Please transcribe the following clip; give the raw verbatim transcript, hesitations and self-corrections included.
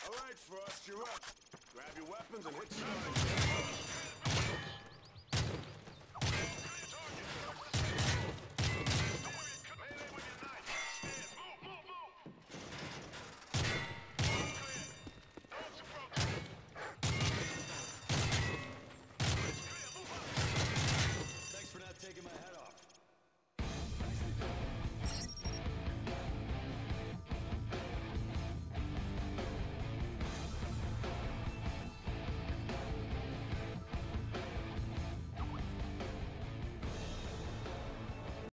All right, Frost, you're up. Grab your weapons and hit strike.